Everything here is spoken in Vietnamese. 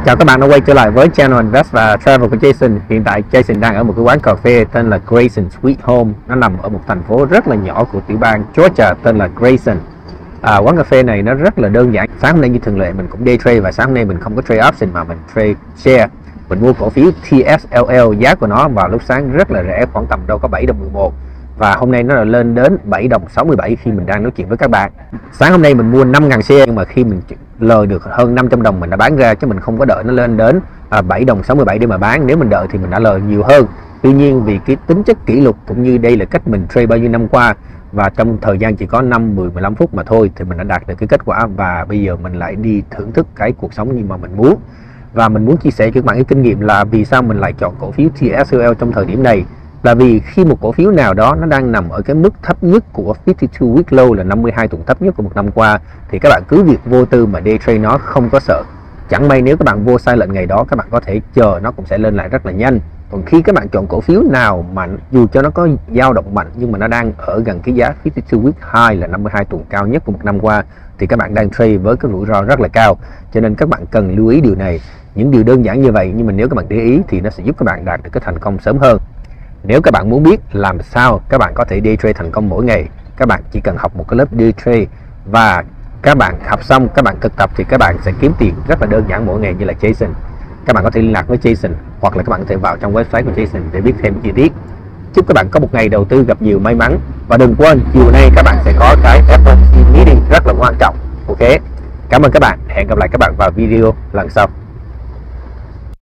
Chào các bạn đã quay trở lại với channel Invest và Travel của Jason. Hiện tại Jason đang ở một cái quán cà phê tên là Grayson Sweet Home. Nó nằm ở một thành phố rất là nhỏ của tiểu bang Georgia tên là Grayson. Quán cà phê này nó rất là đơn giản. Sáng hôm nay như thường lệ mình cũng day trade, và sáng hôm nay mình không có trade option mà mình trade share. Mình mua cổ phiếu TSLL, giá của nó vào lúc sáng rất là rẻ, khoảng tầm đâu có 7 đồng 11. Và hôm nay nó là lên đến 7 đồng 67 khi mình đang nói chuyện với các bạn. Sáng hôm nay mình mua 5.000 share, nhưng mà khi mình lời được hơn 500 đồng mình đã bán ra, chứ mình không có đợi nó lên đến 7 đồng 67 để mà bán. Nếu mình đợi thì mình đã lời nhiều hơn. Tuy nhiên vì cái tính chất kỷ luật cũng như đây là cách mình trade bao nhiêu năm qua, và trong thời gian chỉ có 5, 10, 15 phút mà thôi, thì mình đã đạt được cái kết quả. Và bây giờ mình lại đi thưởng thức cái cuộc sống như mà mình muốn. Và mình muốn chia sẻ cho các bạn cái kinh nghiệm là vì sao mình lại chọn cổ phiếu TSLL trong thời điểm này. Là vì khi một cổ phiếu nào đó nó đang nằm ở cái mức thấp nhất của 52 week low, là 52 tuần thấp nhất của một năm qua, thì các bạn cứ việc vô tư mà day trade nó, không có sợ. Chẳng may nếu các bạn vô sai lệnh ngày đó, các bạn có thể chờ nó cũng sẽ lên lại rất là nhanh. Còn khi các bạn chọn cổ phiếu nào mà dù cho nó có dao động mạnh nhưng mà nó đang ở gần cái giá 52 week high là 52 tuần cao nhất của một năm qua, thì các bạn đang trade với cái rủi ro rất là cao. Cho nên các bạn cần lưu ý điều này. Những điều đơn giản như vậy, nhưng mà nếu các bạn để ý thì nó sẽ giúp các bạn đạt được cái thành công sớm hơn. Nếu các bạn muốn biết làm sao các bạn có thể day trade thành công mỗi ngày, các bạn chỉ cần học một cái lớp day trade, và các bạn học xong, các bạn thực tập thì các bạn sẽ kiếm tiền rất là đơn giản mỗi ngày như là Jason. Các bạn có thể liên lạc với Jason, hoặc là các bạn có thể vào trong website của Jason để biết thêm chi tiết. Chúc các bạn có một ngày đầu tư gặp nhiều may mắn. Và đừng quên, chiều nay các bạn sẽ có cái FOMC meeting rất là quan trọng. Ok, cảm ơn các bạn. Hẹn gặp lại các bạn vào video lần sau.